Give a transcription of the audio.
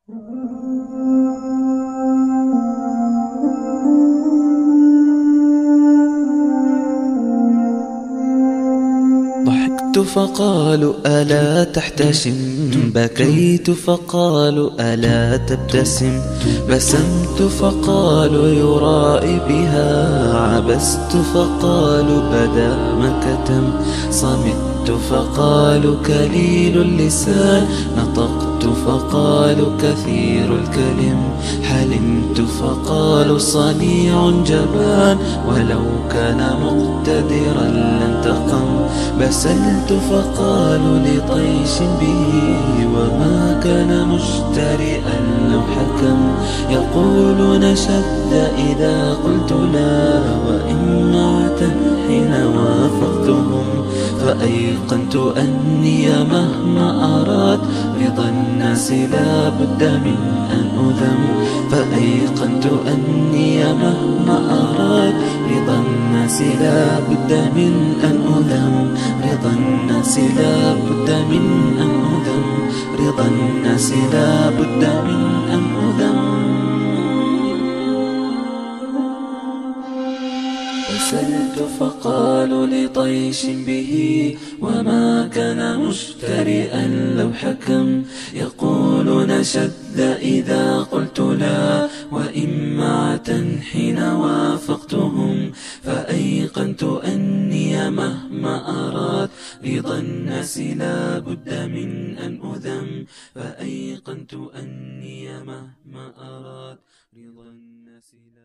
ضحكت فقالوا ألا تحتشم، بكيت فقالوا ألا تبتسم، بسمت فقالوا يرائي بها، عبست فقالوا بدا ما كتم، صمت فقالوا كليل اللسان، نطقت فقالوا كثير الكلم، حلمت فقالوا صنيع جبان، ولو كان مقتدرا لانتقم، بسلت فقالوا لطيش به، وما كان مجترئا لو حكم، يقولون شد إذا قلت لا، وإمعة حين وافقتهم، فأيقنت أني مهما أراد رضا الناس لا بد من أن أذم، فأيقنت أني مهما أراد رضا الناس لا بد من أن أذم، رضا الناس لا بد من أن أذم، رضا الناس لا بد من أن أذم. بسلت فقالوا لطيش به، وما كان مجترئا لو حكم، يقولون شد إذا قلت لا، وإمعة حين وافقتهم، فأيقنت أني مهما أراد رضا الناس لا بد من أن أذم، فأيقنت أني مهما أراد رضا الناس لا